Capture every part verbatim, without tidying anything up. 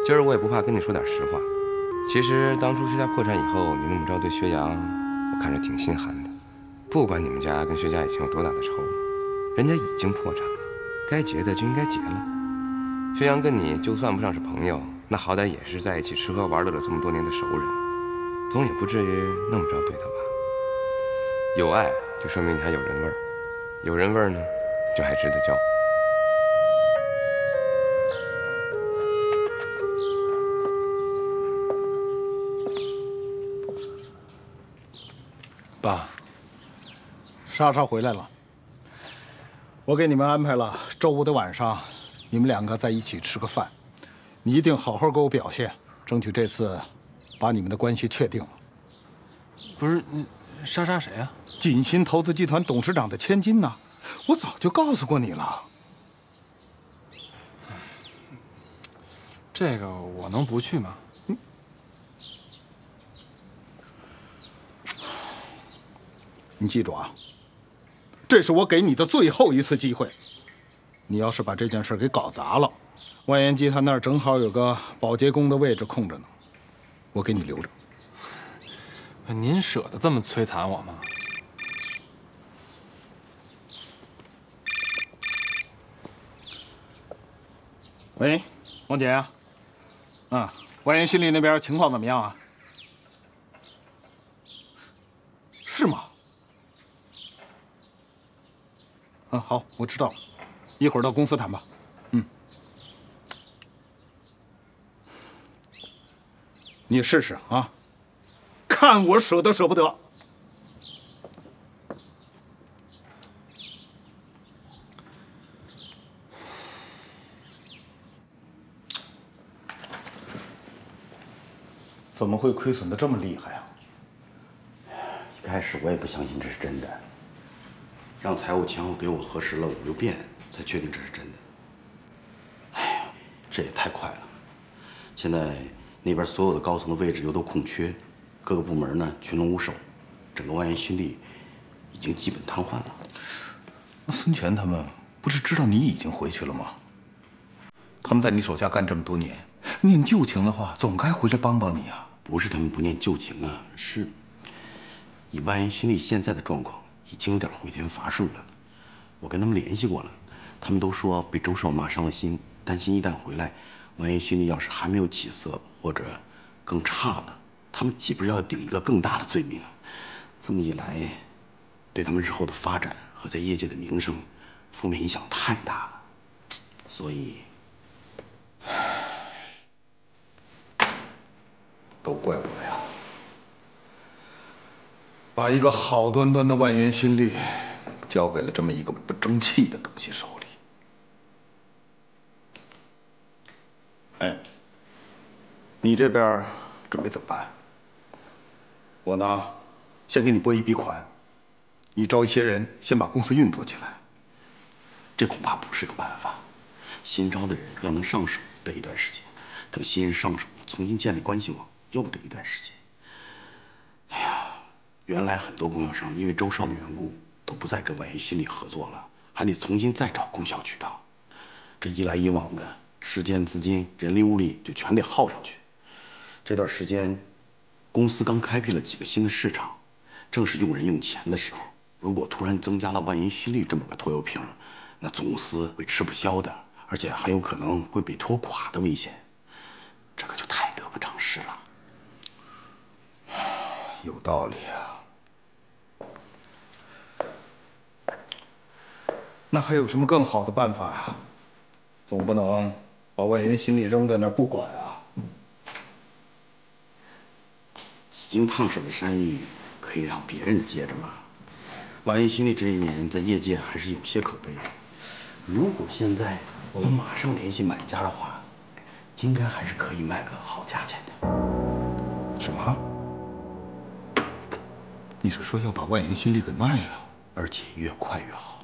今儿我也不怕跟你说点实话。其实当初薛家破产以后，你那么着对薛洋，我看着挺心寒的。不管你们家跟薛家以前有多大的仇，人家已经破产了，该结的就应该结了。薛洋跟你就算不上是朋友，那好歹也是在一起吃喝玩乐了这么多年的熟人，总也不至于那么着对他吧？有爱就说明你还有人味儿，有人味儿呢，就还值得交。 爸， 莎莎回来了。我给你们安排了周五的晚上，你们两个在一起吃个饭。你一定好好给我表现，争取这次把你们的关系确定了。 不是，莎莎谁啊？ 锦鑫投资集团董事长的千金呐，我早就告诉过你了。 这个我能不去吗？ 你记住啊，这是我给你的最后一次机会。你要是把这件事给搞砸了，万源集团那儿正好有个保洁工的位置空着呢，我给你留着。 您舍得这么摧残我吗？ 喂，王姐呀，啊，万源新力那边情况怎么样啊？是吗？ 啊，好，我知道了，一会儿到公司谈吧。嗯，你试试啊，看我舍得舍不得。怎么会亏损的这么厉害啊？ 一开始我也不相信这是真的。 让财务前后给我核实了五六遍，才确定这是真的。哎呀，这也太快了！现在那边所有的高层的位置又都空缺，各个部门呢群龙无首，整个万源新力已经基本瘫痪了。 那孙权他们不是知道你已经回去了吗？他们在你手下干这么多年，念旧情的话，总该回来帮帮你啊！ 不是他们不念旧情啊，是以万源新力现在的状况。 已经有点回天乏术了，我跟他们联系过了，他们都说被周少骂伤了心，担心一旦回来，万源新力要是还没有起色或者更差了，他们岂不是要顶一个更大的罪名？这么一来，对他们日后的发展和在业界的名声，负面影响太大了。所以， 都怪我呀！ 把一个好端端的万源新力交给了这么一个不争气的东西手里。哎，你这边准备怎么办？我呢，先给你拨一笔款，你招一些人，先把公司运作起来。 这恐怕不是个办法。新招的人要能上手，得一段时间；等新人上手，重新建立关系网，又得一段时间。哎呀！ 原来很多供应商因为周少的缘故，都不再跟万源新力合作了，还得重新再找供销渠道。这一来一往的，时间、资金、人力、物力就全得耗上去。这段时间，公司刚开辟了几个新的市场，正是用人用钱的时候。如果突然增加了万源新力这么个拖油瓶，那总公司会吃不消的，而且很有可能会被拖垮的危险。这个就太得不偿失了。 有道理啊。 那还有什么更好的办法呀？总不能把万源新力扔在那儿不管啊！ 几经烫手的山芋，可以让别人接着吗？万源新力这一年在业界还是有些口碑。如果现在我们马上联系买家的话，应该还是可以卖个好价钱的。 什么？你是说要把万源新力给卖了？ 而且越快越好。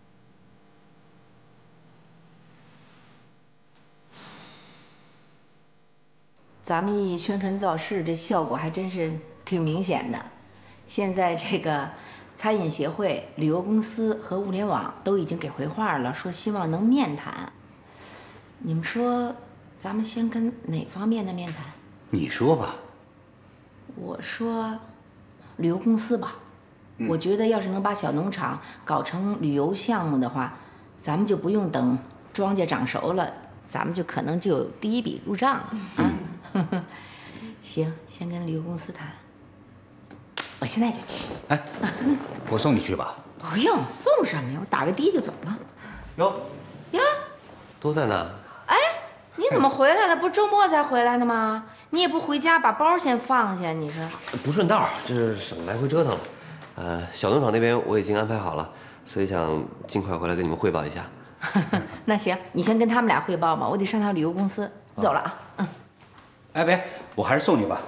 咱们一宣传造势，这效果还真是挺明显的。现在这个餐饮协会、旅游公司和物联网都已经给回话了，说希望能面谈。你们说咱们先跟哪方面的面谈？ 你说吧。 我说，旅游公司吧。嗯、我觉得要是能把小农场搞成旅游项目的话，咱们就不用等庄稼长熟了，咱们就可能就有第一笔入账了啊。嗯、行，先跟旅游公司谈。我现在就去。 哎，我送你去吧。 不用，送什么呀？我打个的就走了。 哟， 呀， 都在呢。 哎，你怎么回来了？不是周末才回来的吗？你也不回家把包先放下，你说？ 不顺道，这是省来回折腾了。呃，小农场那边我已经安排好了，所以想尽快回来跟你们汇报一下。 那行，你先跟他们俩汇报吧，我得上趟旅游公司。走了啊。嗯。 哎，别，我还是送你吧。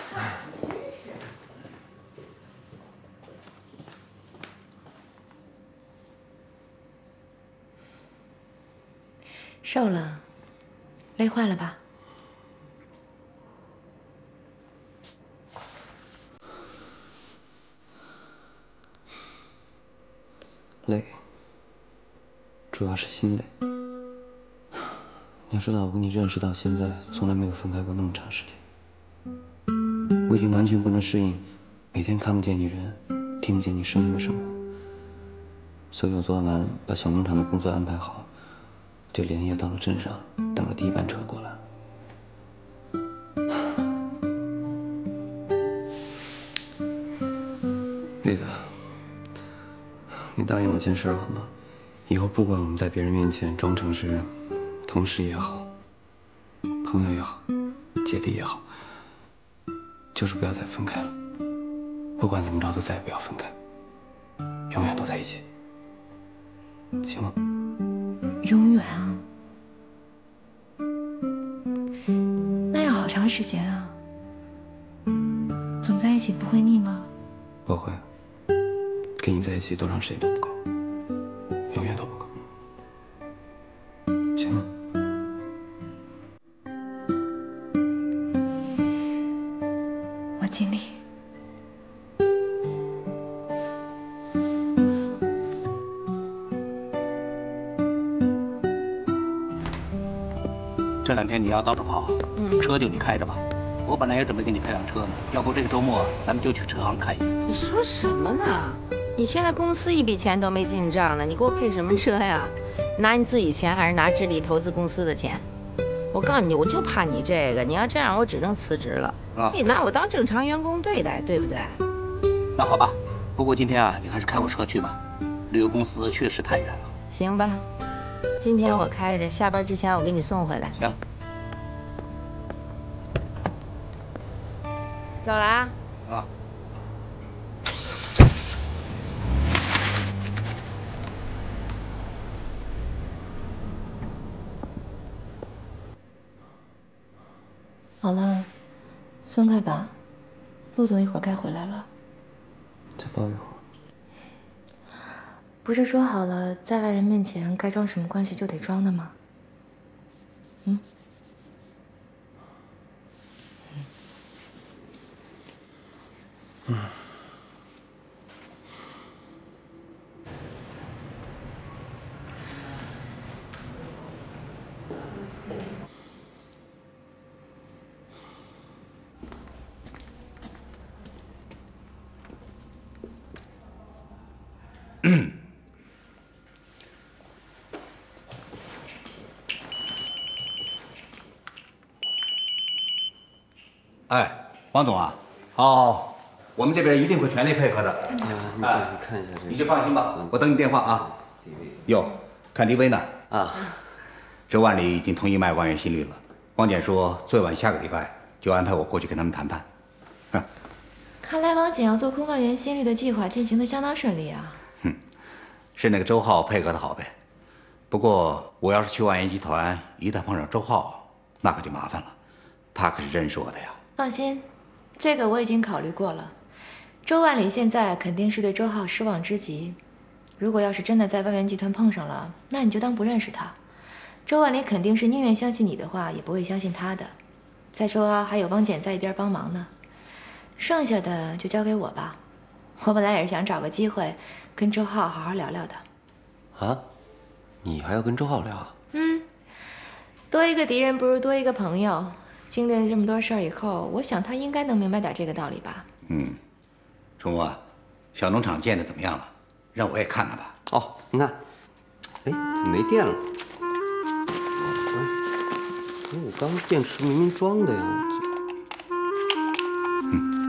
瘦了，累坏了吧？ 累，主要是心累。你要知道，我跟你认识到现在，从来没有分开过那么长时间。我已经完全不能适应每天看不见你人，听不见你声音的生活。所以我昨晚把小农场的工作安排好，就连夜到了镇上，等了第一班车过来。丽子，你答应我件事好吗？以后不管我们在别人面前装成是同事也好，朋友也好，姐弟也好，就是不要再分开了。不管怎么着，都再也不要分开，永远都在一起，行吗？ 永远啊？那要好长时间啊。总在一起不会腻吗？ 不会，跟你在一起多长时间都不够，永远都不够，行吗？ 我尽力。 这两天你要到处跑，嗯，车就你开着吧。我本来也准备给你配辆车呢，要不这个周末咱们就去车行看一眼。 你说什么呢？你现在公司一笔钱都没进账呢，你给我配什么车呀？拿你自己钱还是拿智力投资公司的钱？我告诉你，我就怕你这个，你要这样，我只能辞职了。啊，你拿我当正常员工对待，对不对？ 那好吧，不过今天啊，你还是开我车去吧，旅游公司确实太远了。 行吧。今天我开着，下班之前我给你送回来。 行。 走了啊。 啊。 好了，松开吧。陆总一会儿该回来了。 再抱一会儿。 不是说好了，在外人面前该装什么关系就得装的吗？嗯。嗯。 嗯。哎，王总啊，哦，我们这边一定会全力配合的。 啊，你你看一下这个， 你就放心吧，我等你电话啊。哟，看 D V 呢？ 啊， 周万里已经同意卖万元新绿了。王简说最晚下个礼拜就安排我过去跟他们谈判。哼， 看来王简要做空万元新绿的计划进行的相当顺利啊。 哼，是那个周浩配合的好呗。不过我要是去万元集团，一旦碰上周浩，那可就麻烦了。他可是认识我的呀。 放心，这个我已经考虑过了。周万里现在肯定是对周浩失望之极。如果要是真的在万元集团碰上了，那你就当不认识他。周万里肯定是宁愿相信你的话，也不会相信他的。再说还有汪简在一边帮忙呢，剩下的就交给我吧。我本来也是想找个机会跟周浩好好聊聊的。 啊？你还要跟周浩聊？ 嗯， 多一个敌人不如多一个朋友。经历了这么多事儿以后，我想他应该能明白点这个道理吧。 嗯，春木啊，小农场建的怎么样了？让我也看看吧。 哦，您看，哎，怎么没电了？哎，我刚电池明明装的呀。嗯。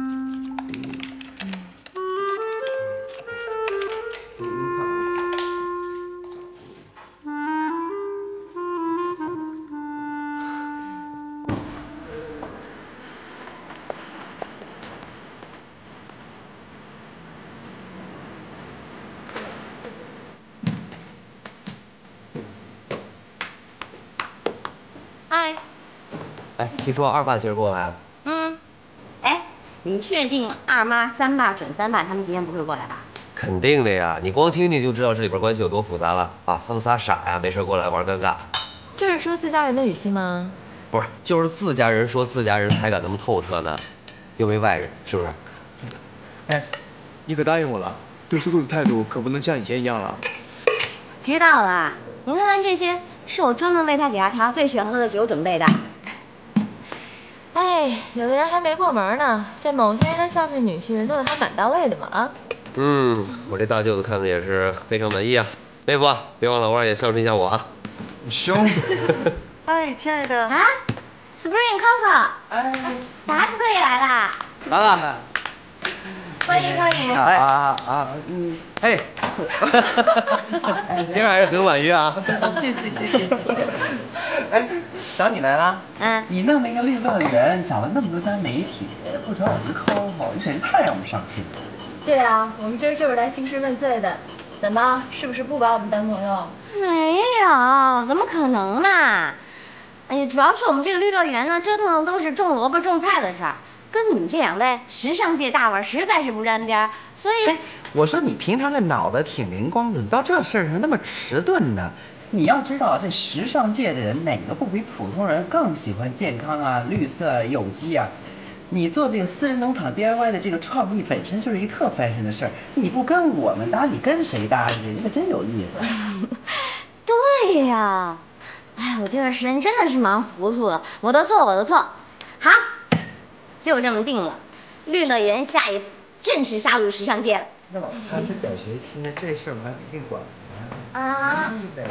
嗨， 哎，听说二爸今儿过来了。 嗯，哎，你确定二妈、三爸、准三爸他们今天不会过来吧？ 肯定的呀，你光听听就知道这里边关系有多复杂了啊！他们仨傻呀，没事过来玩尴尬。 这是说自家人的语气吗？ 不是，就是自家人说自家人才敢那么透彻呢，又没外人，是不是？ 哎，你可答应我了，对叔叔的态度可不能像以前一样了。 知道了，您看看这些，是我专门为他给他调最喜欢喝的酒准备的。 哎，有的人还没过门呢，这某些人的孝顺女婿做的还蛮到位的嘛啊。 嗯，我这大舅子看的也是非常满意啊。妹夫，别忘了偶尔也孝顺一下我啊。 兄弟。 哎，亲爱的。啊 ，Spring Coco。哎。达斯特也来啦。 来了。 欢迎欢迎。 哎啊啊嗯。哎。今儿还是很婉约啊。 谢谢谢谢。哎，找你来了。 嗯。 你弄那个绿乐园，找了那么多家媒体，不找我们抠抠，简直太让我们伤心了。 对啊，我们今儿就是来兴师问罪的。怎么，是不是不把我们当朋友？ 没有，怎么可能嘛？哎呀，主要是我们这个绿乐园呢，折腾的都是种萝卜种菜的事儿，跟你们这两位时尚界大腕实在是不沾边，所以。 哎，我说你平常这脑子挺灵光的，怎么到这事儿上那么迟钝呢？你要知道，这时尚界的人哪个不比普通人更喜欢健康啊、绿色、有机啊？你做这个私人农场 D I Y 的这个创意本身就是一特 fashion 的事儿，你不跟我们搭，你跟谁搭去？这个真有意思。 对呀，哎，我这段时间真的是忙糊涂了，我的错，我的错。好，就这么定了，绿乐园下一步正式杀入时尚界了。 那我看这表学期呢，这事儿我还得给管呢。 啊。 别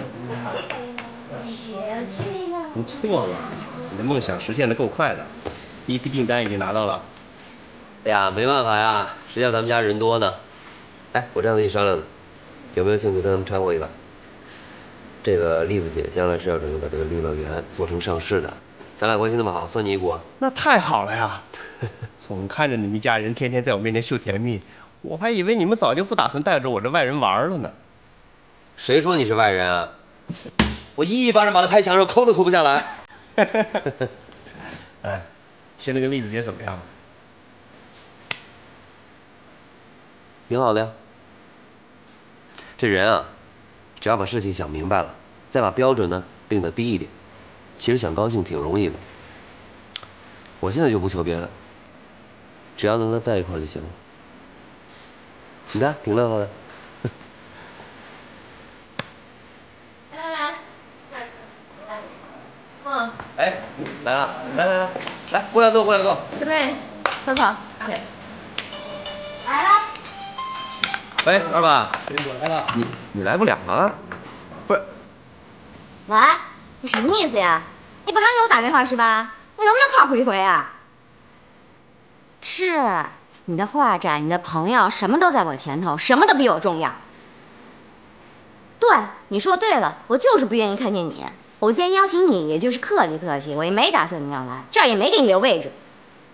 这样。 不错嘛，你的梦想实现的够快的。第一批订单已经拿到了。 哎呀，没办法呀，谁叫咱们家人多呢？哎，我这样跟你商量呢，有没有兴趣跟他们掺和一把？这个栗子姐将来是要准备把这个绿乐园做成上市的，咱俩关系那么好，算你一股。 那太好了呀！总看着你们一家人天天在我面前秀甜蜜，我还以为你们早就不打算带着我这外人玩了呢。 谁说你是外人啊？我一巴掌把他拍墙上，抠都抠不下来。 哎。现在跟栗子姐怎么样？ 挺好的呀。这人啊，只要把事情想明白了，再把标准呢定得低一点，其实想高兴挺容易的。我现在就不求别的，只要能跟他在一块就行了。你看，挺乐呵的。 来来来，嗯。 哎，来了，来来来。来，过来坐，过来坐。 这边，快跑。 来了。 喂，二爸。 我来了。 你你来不了了？不是。 喂，你什么意思呀？你不还给我打电话是吧？你能不能快回回啊？是，你的画展、你的朋友，什么都在我前头，什么都比我重要。对，你说对了，我就是不愿意看见你。我既然邀请你，也就是客气客气，我也没打算你要来，这儿也没给你留位置。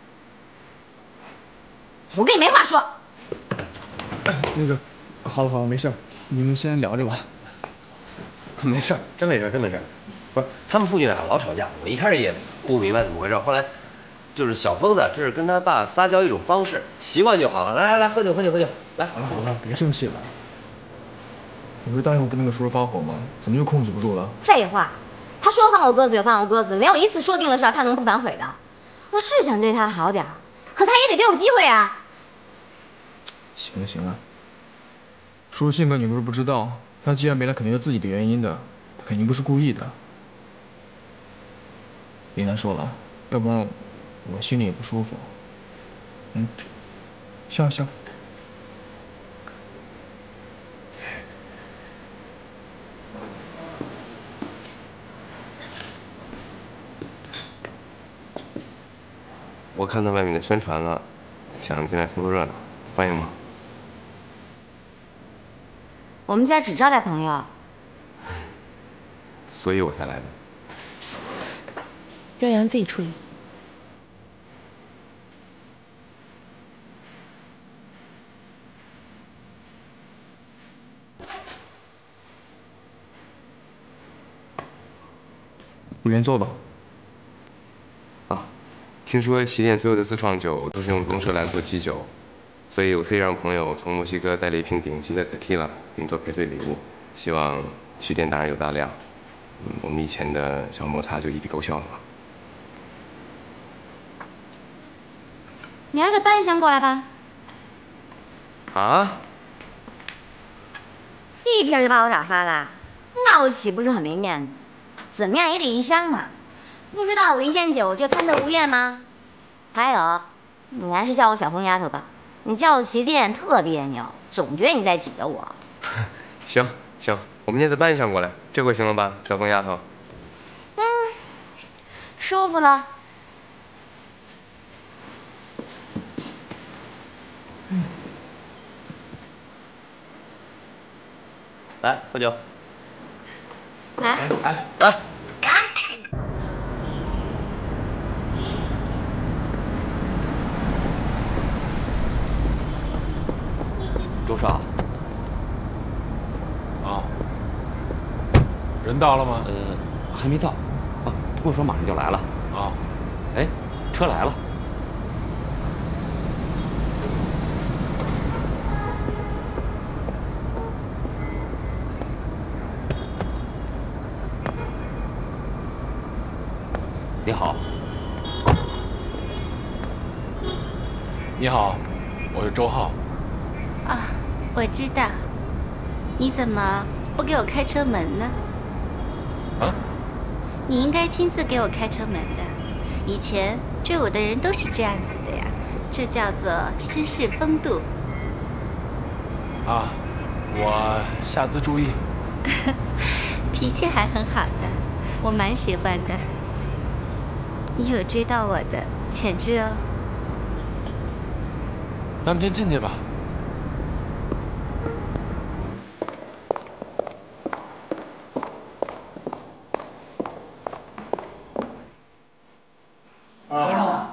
我跟你没话说。 那个，好了好了，没事，你们先聊着吧。 没事，真没事，真没事。不是，他们父女俩老吵架，我一开始也不明白怎么回事，后来就是小疯子这是跟他爸撒娇一种方式，习惯就好了。来来来，喝酒喝酒喝酒，来。 好了好了，别生气了。你不是答应我跟那个叔叔发火吗？怎么又控制不住了？ 废话。他说放我鸽子就放我鸽子，没有一次说定了事儿他能不反悔的。我是想对他好点儿，可他也得给我机会啊。 行了行了，叔叔性格你不是不知道，他既然没来，肯定有自己的原因的，他肯定不是故意的。 别难受了，要不然我心里也不舒服。嗯，笑笑。 我看到外面的宣传了，想进来凑凑热闹，欢迎吗？ 我们家只招待朋友， 所以我才来的。 让杨自己处理。 我原坐吧。 啊，听说旗舰所有的自创酒都是用公社来做基酒，所以我特意让朋友从墨西哥带了一瓶顶级的 tequila 给你做陪岁礼物，希望旗舰大人有大量。嗯，我们以前的小摩擦就一笔勾销了嘛。 明儿个搬一箱过来吧。 啊？ 一瓶就把我打发了，那我岂不是很没面子？怎么样也得一箱嘛。不知道我一件酒就贪得无厌吗？还有，你还是叫我小疯丫头吧。你叫我旗舰特别扭，总觉得你在挤着我。 行行，我明天再搬一箱过来，这回行了吧，小疯丫头？ 嗯，舒服了。 嗯。来，喝酒。 来。 来来。周少。 啊。人到了吗？ 呃，还没到。啊，不过说马上就来了。 啊。 哎，车来了。你好。 你好，我是周浩。 啊，我知道。你怎么不给我开车门呢？ 啊？ 你应该亲自给我开车门的。以前追我的人都是这样子的呀，这叫做绅士风度。 啊，我下次注意。 脾气还很好的，我蛮喜欢的。你有追到我的潜质哦。 咱们先进去吧。 啊。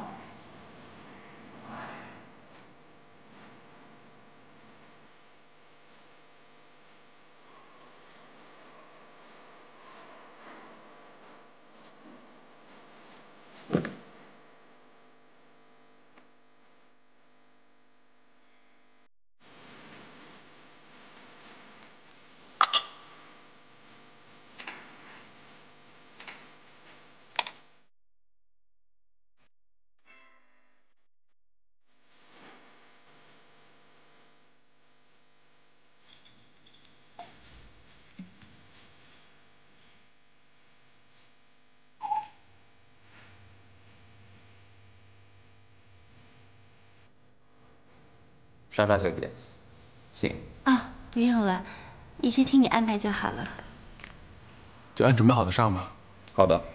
莎莎小姐，请。 啊，不用了，一切听你安排就好了。 就按准备好的上吧。 好的。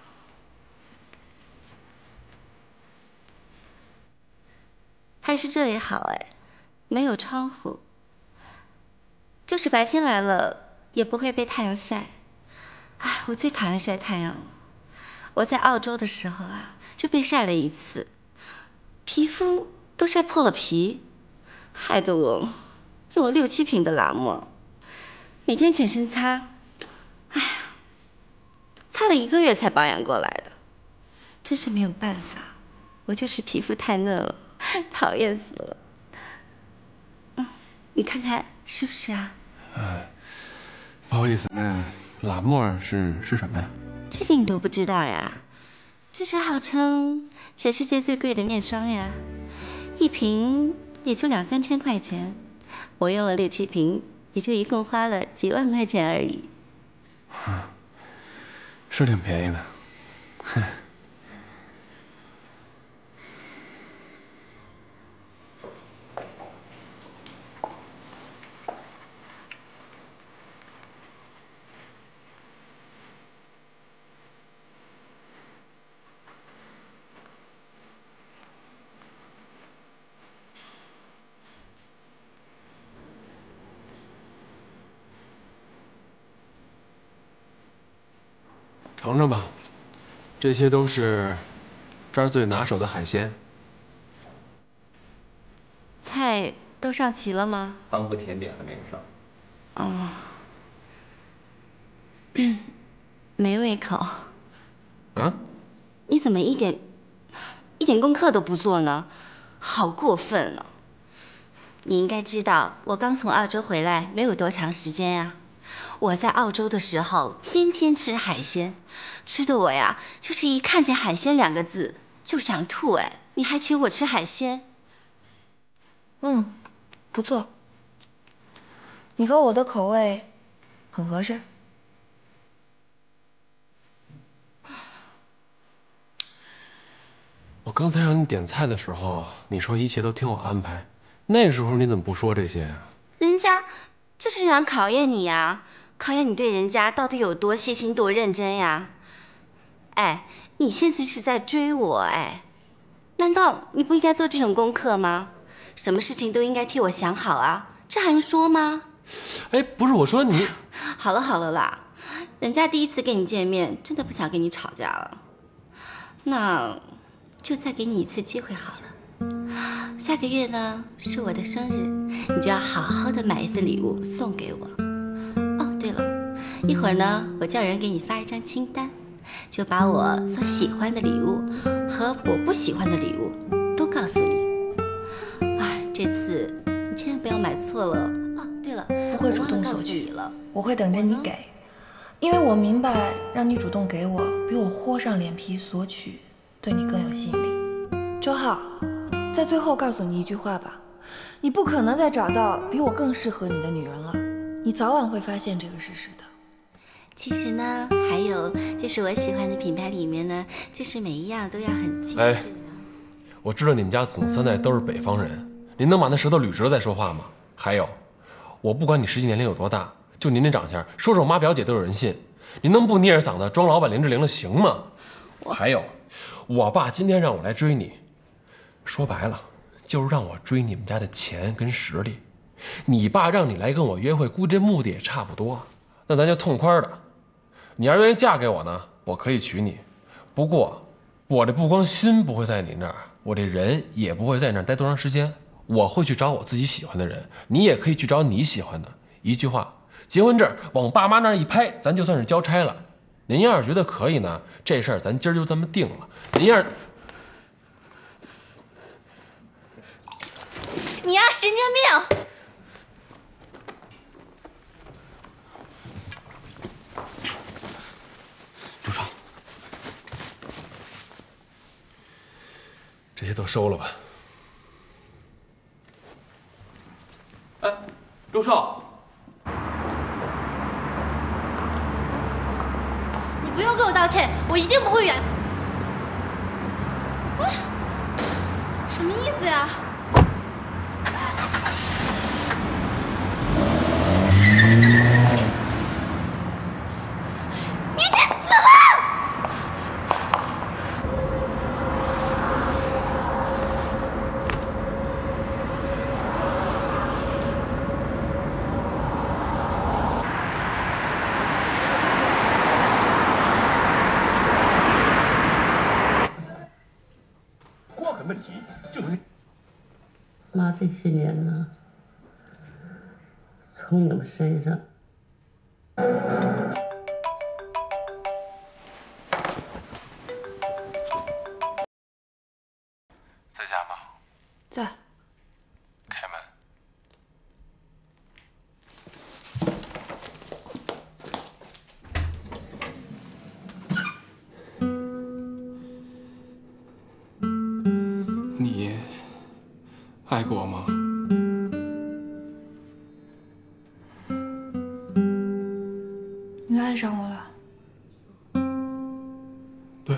还是这里好哎，没有窗户，就是白天来了也不会被太阳晒。哎，我最讨厌晒太阳了。我在澳洲的时候啊，就被晒了一次，皮肤都晒破了皮，害得我用了六七瓶的拉莫，每天全身擦，哎呀，擦了一个月才保养过来的，真是没有办法，我就是皮肤太嫩了，讨厌死了。嗯，你看看是不是啊？ 哎，不好意思，那拉莫是是什么呀？ 这个你都不知道呀？这是号称全世界最贵的面霜呀，一瓶也就两三千块钱，我用了六七瓶，也就一共花了几万块钱而已。 是挺便宜的。 尝吧，这些都是这儿最拿手的海鲜。 菜都上齐了吗？ 汤和甜点还没有上。 哦，没胃口。 啊？ 你怎么一点一点功课都不做呢？好过分啊！你应该知道，我刚从澳洲回来没有多长时间呀。我在澳洲的时候，天天吃海鲜，吃的我呀，就是一看见海鲜两个字就想吐。哎，你还请我吃海鲜？ 嗯，不错。你和我的口味很合适。 我刚才让你点菜的时候，你说一切都听我安排，那时候你怎么不说这些呀？ 人家就是想考验你呀，考验你对人家到底有多细心、多认真呀。哎，你现在是在追我哎？难道你不应该做这种功课吗？什么事情都应该替我想好啊，这还用说吗？ 哎，不是我说你。 好了好了啦，人家第一次跟你见面，真的不想跟你吵架了。那就再给你一次机会好了。下个月呢是我的生日，你就要好好的买一份礼物送给我。哦，对了，一会儿呢我叫人给你发一张清单，就把我所喜欢的礼物和我不喜欢的礼物都告诉你。哎，这次你千万不要买错了。哦，对了， 不会主动索取，我会等着你给，因为我明白让你主动给我，比我豁上脸皮索取对你更有吸引力。周浩，在最后告诉你一句话吧，你不可能再找到比我更适合你的女人了，你早晚会发现这个事实的。 其实呢，还有就是我喜欢的品牌里面呢，就是每一样都要很精致。 哎，我知道你们家祖宗三代都是北方人，您能把那舌头捋直了再说话吗？还有，我不管你实际年龄有多大，就您这长相，说是我妈表姐都有人信。您能不捏着嗓子装老板林志玲了行吗？还有，我爸今天让我来追你，说白了就是让我追你们家的钱跟实力。你爸让你来跟我约会，估计这目的也差不多。那咱就痛快的，你要是愿意嫁给我呢，我可以娶你。不过，我这不光心不会在你那儿，我这人也不会在你那儿待多长时间。我会去找我自己喜欢的人，你也可以去找你喜欢的。一句话，结婚证往爸妈那儿一拍，咱就算是交差了。您要是觉得可以呢，这事儿咱今儿就这么定了。您要是…… 你呀，神经病！ 朱超，这些都收了吧。哎，朱少， 你不用跟我道歉，我一定不会原。啊，什么意思呀？你去死吧！ 瓜梗问题就是妈这些年呢，从你们身上。 在家吗？ 在。 开门。 你爱过我吗？ 你爱上我了？ 对。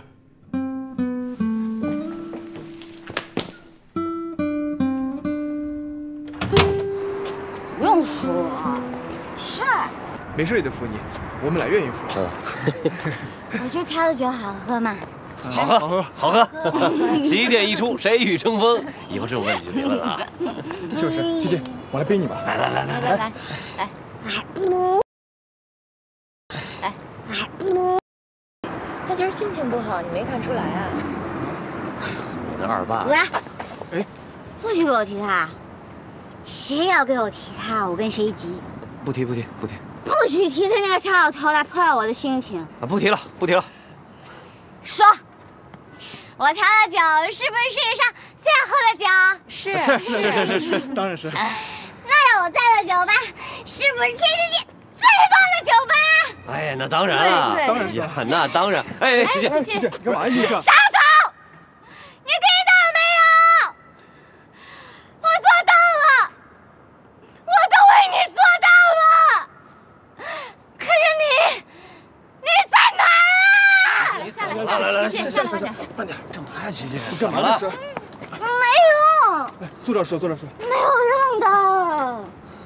不用扶我，事儿。 没事也得扶你，我们俩愿意扶。 我就挑的酒好喝嘛。 好喝，好喝，好喝！旗店一出，谁与争锋？以后这种问题就别问了啊。 就是，姐姐，我来背你吧。 来来来来来来来，来。 他今儿心情不好，你没看出来啊？ 我那二爸， 喂， 哎， 不许给我提他，谁要给我提他，我跟谁急。 不提不提不提不许提他那个小老头来破坏我的心情。 啊！不提了不提了。 说，我调的酒是不是世界上最好喝的酒？ 是是是是是是， 当然是。 那我在的酒吧是不是全世界最棒的酒吧？ 哎呀，那当然了， 对对当然是呀，那当然。哎哎，琪琪， 琪琪， 你干嘛呀你这？ 小老头，你听到没有？我做到了，我都为你做到了。可是你，你在哪儿啊？ 下来来来来， 琪琪下来慢点。 慢点，干嘛呀，琪琪？ 你干嘛这是？ 没用， 坐这儿说，坐这儿说。 没有用的。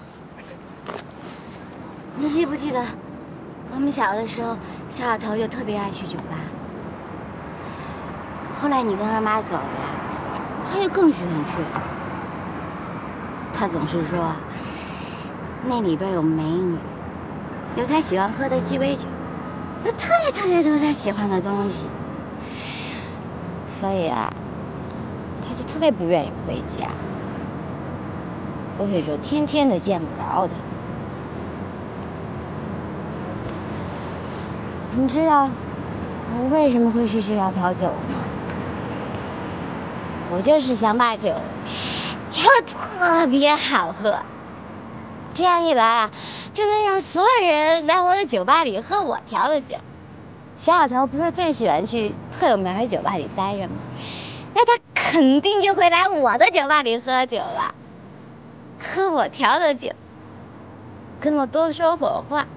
你记不记得，我们小的时候，小老头就特别爱去酒吧。后来你跟二妈走了，他就更喜欢去。他总是说，那里边有美女，有他喜欢喝的鸡尾酒，有特别特别多他喜欢的东西。所以啊，他就特别不愿意回家，所以就天天的见不着他。你知道我为什么会去学校调酒吗？我就是想把酒调得特别好喝，这样一来啊，就能让所有人来我的酒吧里喝我调的酒。小老头不是最喜欢去特有名的酒吧里待着吗？那他肯定就会来我的酒吧里喝酒了，喝我调的酒，跟我多说会儿话，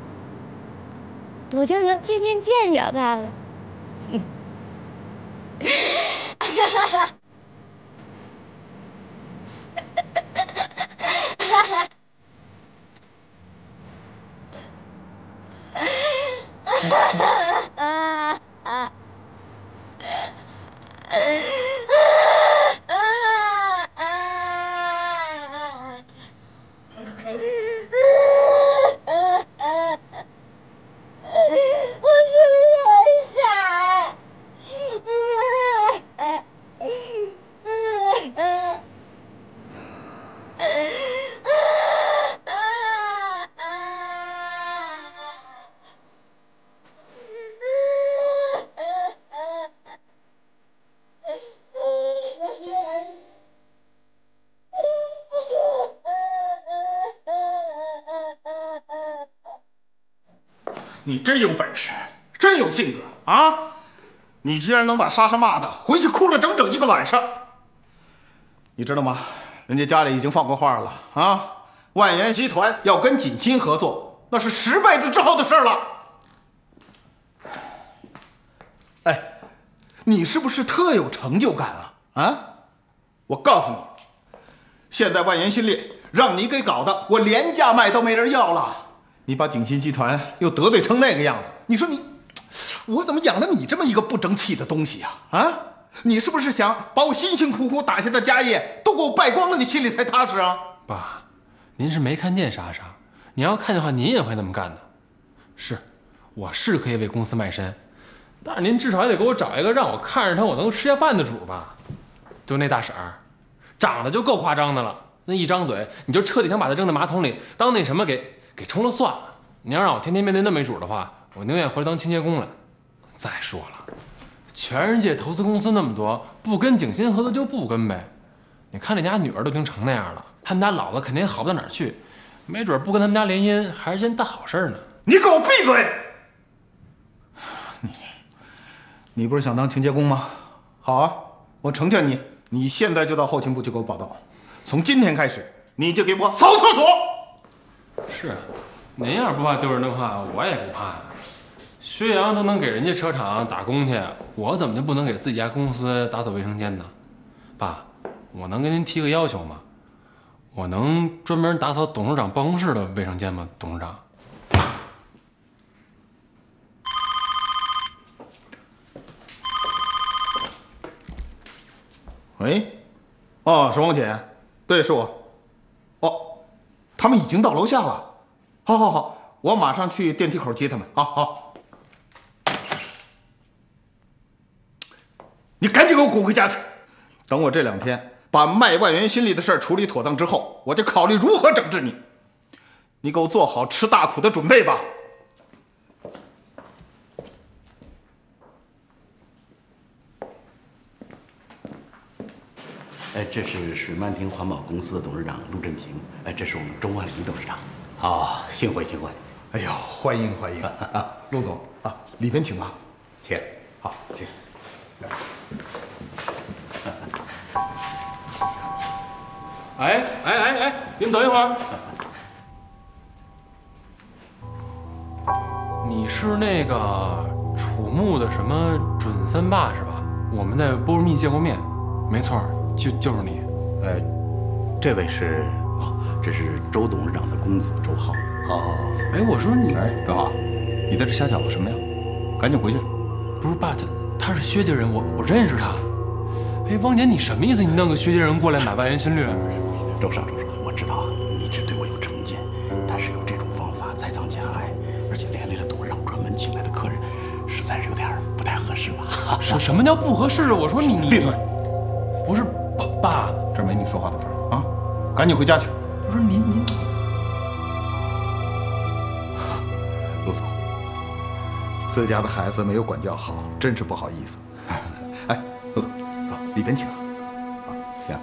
我就能天天见着他了。哈哈哈！哈哈！啊啊！我是人傻。 你真有本事，真有性格啊！你居然能把莎莎骂的回去哭了整整一个晚上。 你知道吗？人家家里已经放过话了啊！万源集团要跟锦鑫合作，那是十辈子之后的事了。哎，你是不是特有成就感啊？啊！我告诉你，现在万源新烈让你给搞的，我廉价卖都没人要了。你把锦鑫集团又得罪成那个样子，你说你，我怎么养了你这么一个不争气的东西呀？啊！你是不是想把我辛辛苦苦打下的家业都给我败光了，你心里才踏实啊？ 爸，您是没看见莎莎，你要看的话，您也会那么干的。是，我是可以为公司卖身，但是您至少也得给我找一个让我看着她我能吃下饭的主吧。就那大婶儿，长得就够夸张的了，那一张嘴你就彻底想把她扔在马桶里当那什么给给冲了算了。你要让我天天面对那么一主的话，我宁愿回来当清洁工了。再说了，全世界投资公司那么多，不跟景鑫合作就不跟呗。你看这家女儿都已经成那样了，他们家老子肯定好不到哪儿去，没准不跟他们家联姻还是件大好事呢。 你给我闭嘴！你，你不是想当清洁工吗？好啊，我成全你，你现在就到后勤部去给我报道。从今天开始，你就给我扫厕所。 是，您要是不怕丢人的话，我也不怕。薛洋都能给人家车厂打工去，我怎么就不能给自己家公司打扫卫生间呢？爸，我能跟您提个要求吗？我能专门打扫董事长办公室的卫生间吗？董事长。 喂，哦，是王姐，对，是我。哦，他们已经到楼下了。好，好，好，我马上去电梯口接他们。好好。 你赶紧给我滚回家去！等我这两天把卖万元新力的事儿处理妥当之后，我就考虑如何整治你。你给我做好吃大苦的准备吧。 哎，这是水漫亭环保公司的董事长陆振廷，哎，这是我们周万里董事长。 好，幸会幸会。 哎呦，欢迎欢迎啊，陆总啊，里边请吧， 请。 好，请。 哎哎哎哎，你们等一会儿。你是那个楚木的什么准三爸是吧？我们在波尔密见过面，没错，就就是你。 呃，这位是哦，这是周董事长的公子周浩。 哦，哎，我说你， 哎，周浩，你在这瞎搅和什么呀？赶紧回去。 不是爸，他他是薛家人，我我认识他。哎，汪姐，你什么意思？你弄个薛家人过来买万元新律？ 周少，周少，我知道啊，你一直对我有成见，但是用这种方法栽赃陷害，而且连累了董事长专门请来的客人，实在是有点不太合适吧？ 什什么叫不合适？我说你你闭嘴！ 不是爸爸， 这没你说话的份儿啊！赶紧回家去。 不是您您。 陆总，自家的孩子没有管教好，真是不好意思。哎，陆总，走，里边请。啊，行。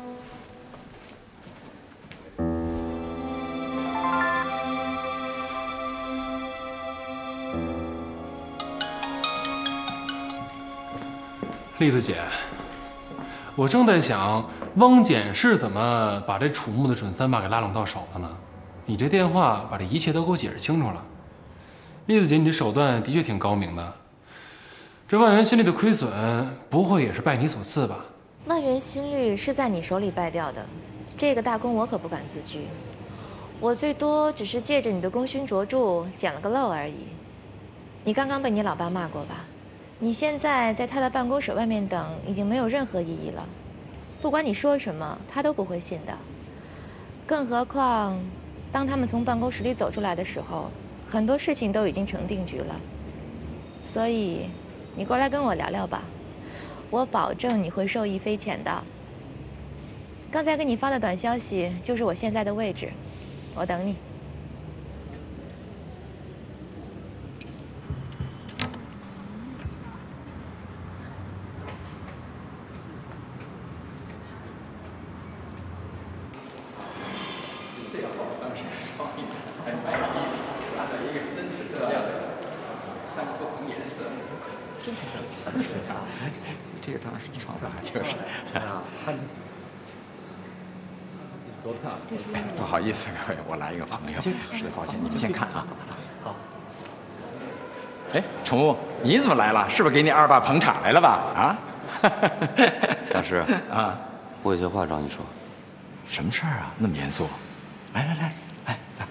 栗子姐，我正在想，汪简是怎么把这楚木的准三爸给拉拢到手的呢？你这电话把这一切都给我解释清楚了。栗子姐，你这手段的确挺高明的。这万元新律的亏损，不会也是拜你所赐吧？ 万元新律是在你手里败掉的，这个大功我可不敢自居。我最多只是借着你的功勋卓著捡了个漏而已。你刚刚被你老爸骂过吧？你现在在他的办公室外面等，已经没有任何意义了。不管你说什么，他都不会信的。更何况，当他们从办公室里走出来的时候，很多事情都已经成定局了。所以，你过来跟我聊聊吧，我保证你会受益匪浅的。刚才给你发的短消息就是我现在的位置，我等你。 这个当时床上就是啊，多漂亮！不好意思，各位，我来一个朋友，实在抱歉，你们先看啊。好。哎，宠物，你怎么来了？是不是给你二爸捧场来了吧？啊？ 大师啊， 我有些话找你说。 什么事儿啊？那么严肃？来来来，来，咱。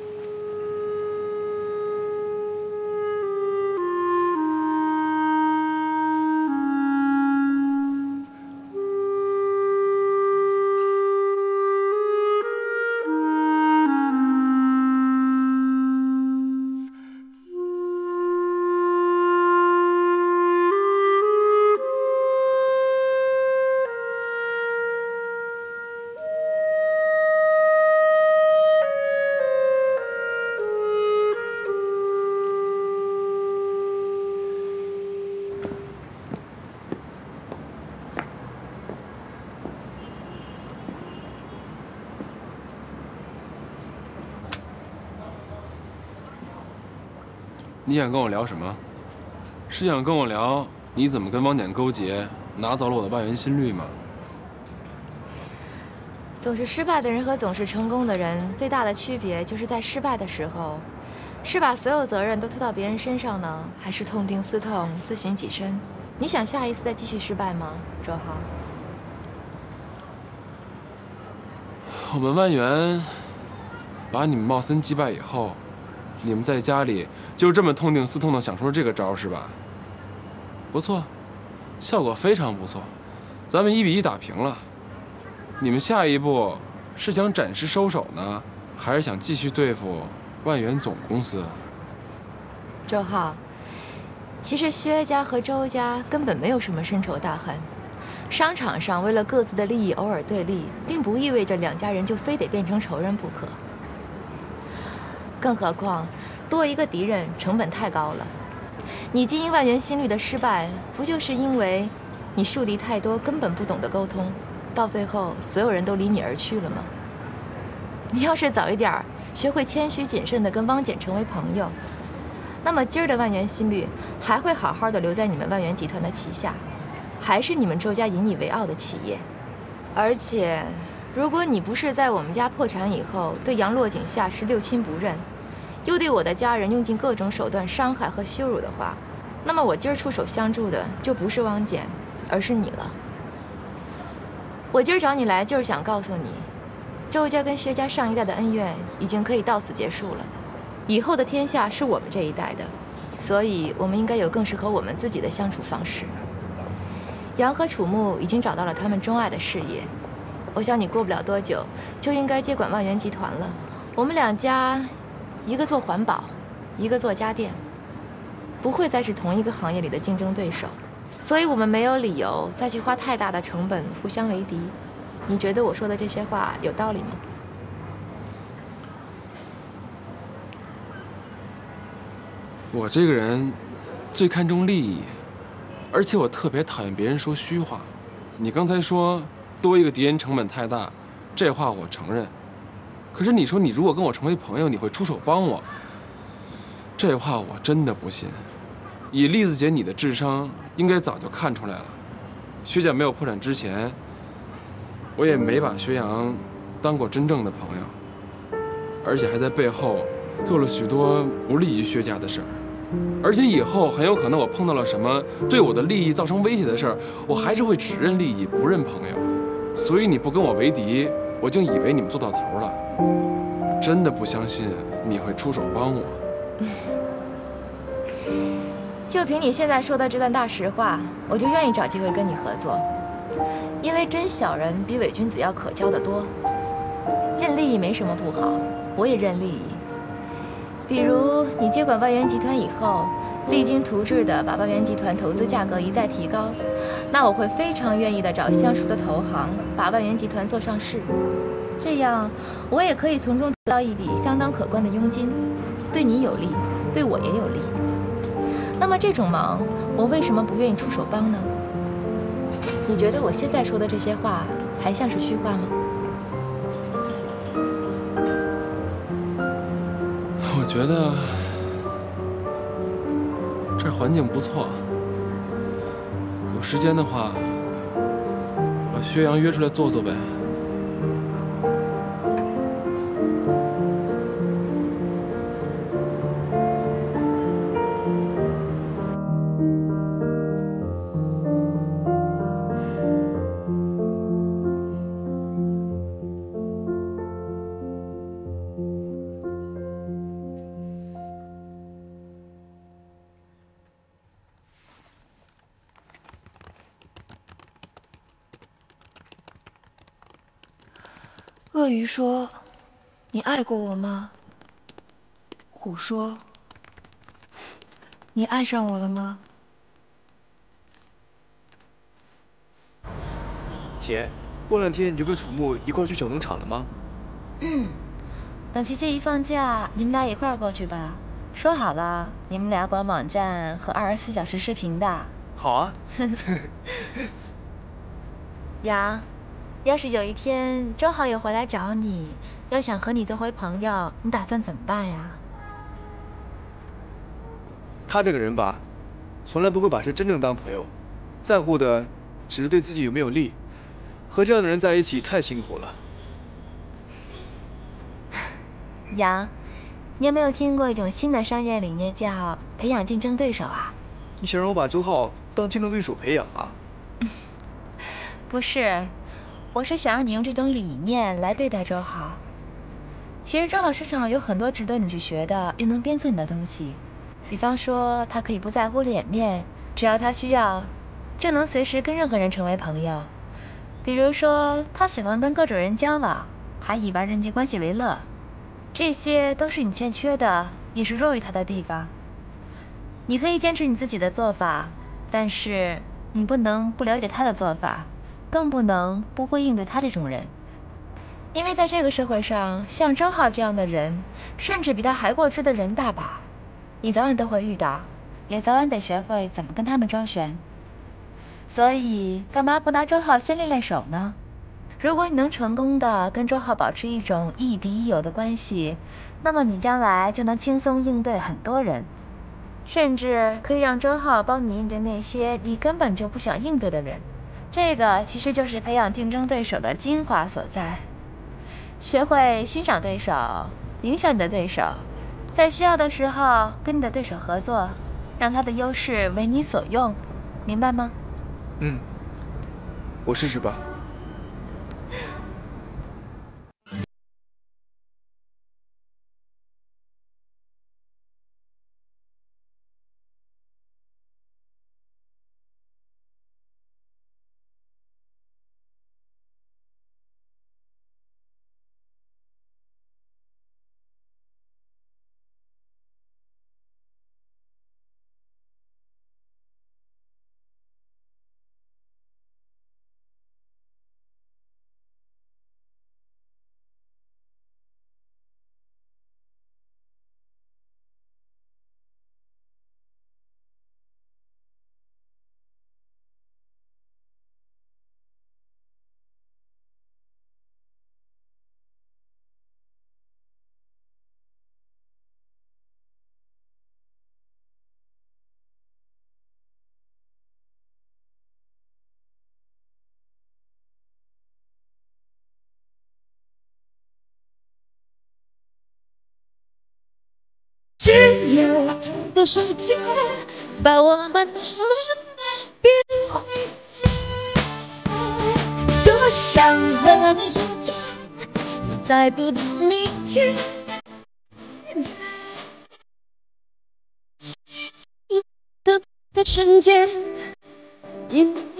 你想跟我聊什么？是想跟我聊你怎么跟汪简勾结，拿走了我的万元新律吗？ 总是失败的人和总是成功的人最大的区别，就是在失败的时候，是把所有责任都推到别人身上呢，还是痛定思痛，自省己身？你想下一次再继续失败吗，周浩？ 我们万元把你们茂森击败以后，你们在家里就这么痛定思痛的想出了这个招是吧？不错，效果非常不错，咱们一比一打平了。你们下一步是想暂时收手呢，还是想继续对付万元总公司？ 周浩， 其实薛家和周家根本没有什么深仇大恨，商场上为了各自的利益偶尔对立，并不意味着两家人就非得变成仇人不可。更何况，多一个敌人成本太高了。你经营万元新律的失败，不就是因为你树敌太多，根本不懂得沟通，到最后所有人都离你而去了吗？你要是早一点学会谦虚谨慎地跟汪简成为朋友，那么今儿的万元新律还会好好的留在你们万元集团的旗下，还是你们周家引以为傲的企业。而且，如果你不是在我们家破产以后对杨落井下士六亲不认，又对我的家人用尽各种手段伤害和羞辱的话，那么我今儿出手相助的就不是汪简，而是你了。我今儿找你来就是想告诉你，周家跟薛家上一代的恩怨已经可以到此结束了，以后的天下是我们这一代的，所以我们应该有更适合我们自己的相处方式。杨和楚木已经找到了他们钟爱的事业，我想你过不了多久就应该接管万元集团了。我们两家，一个做环保，一个做家电，不会再是同一个行业里的竞争对手，所以我们没有理由再去花太大的成本互相为敌。你觉得我说的这些话有道理吗？ 我这个人最看重利益，而且我特别讨厌别人说虚话。你刚才说多一个敌人成本太大，这话我承认。可是你说你如果跟我成为朋友，你会出手帮我，这话我真的不信。以栗子姐你的智商，应该早就看出来了。薛家没有破产之前，我也没把薛洋当过真正的朋友，而且还在背后做了许多不利于薛家的事儿。而且以后很有可能我碰到了什么对我的利益造成威胁的事儿，我还是会只认利益不认朋友。所以你不跟我为敌，我竟以为你们做到头了。真的不相信你会出手帮我。 就凭你现在说的这段大实话，我就愿意找机会跟你合作。因为真小人比伪君子要可交得多。认利益没什么不好，我也认利益。比如你接管万元集团以后，励精图治的把万元集团投资价格一再提高，那我会非常愿意的找相熟的投行，把万元集团做上市。这样，我也可以从中得到一笔相当可观的佣金，对你有利，对我也有利。那么这种忙，我为什么不愿意出手帮呢？你觉得我现在说的这些话还像是虚话吗？ 我觉得这儿环境不错，有时间的话，把薛洋约出来坐坐呗。 鳄鱼说：“你爱过我吗？”虎说：“你爱上我了吗？” 姐，过两天你就跟楚木一块去小农场了吗？ 嗯，等琪琪一放假，你们俩一块儿过去吧。说好了，你们俩管网站和二十四小时视频的。 好啊。 杨。要是有一天周浩友回来找你，要想和你做回朋友，你打算怎么办呀？ 他这个人吧，从来不会把事真正当朋友，在乎的只是对自己有没有利。和这样的人在一起太辛苦了。 杨，你有没有听过一种新的商业理念，叫培养竞争对手啊？ 你想让我把周浩当竞争对手培养啊？ 不是。我是想让你用这种理念来对待周浩。其实周浩身上有很多值得你去学的，又能鞭策你的东西。比方说，他可以不在乎脸面，只要他需要，就能随时跟任何人成为朋友。比如说，他喜欢跟各种人交往，还以玩人际关系为乐。这些都是你欠缺的，也是弱于他的地方。 你可以坚持你自己的做法，但是你不能不了解他的做法，更不能不会应对他这种人。因为在这个社会上，像周浩这样的人，甚至比他还过之的人大把，你早晚都会遇到，也早晚得学会怎么跟他们周旋。所以，干嘛不拿周浩先练练手呢？如果你能成功的跟周浩保持一种亦敌亦友的关系，那么你将来就能轻松应对很多人，甚至可以让周浩帮你应对那些你根本就不想应对的人。这个其实就是培养竞争对手的精华所在。学会欣赏对手，影响你的对手，在需要的时候跟你的对手合作，让他的优势为你所用，明白吗？ 嗯，我试试吧。 自由的世界，把我们的变回多想和你成长，在不同明天的的瞬间，因